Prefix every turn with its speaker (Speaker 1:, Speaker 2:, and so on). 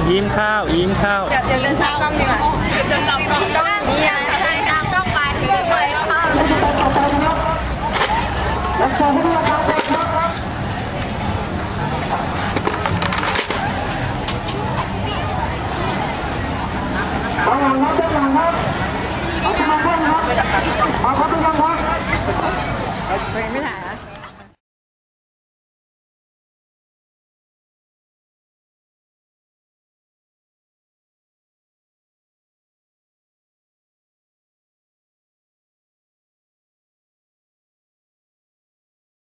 Speaker 1: ยิ้มข้าวยิ้มข้าว
Speaker 2: เดี๋ยวเดินทางกล้องดีกว่าเดินตามกล้องนี่ไงใช่ตามกล้องไปไปค่ะไม่ถ่าย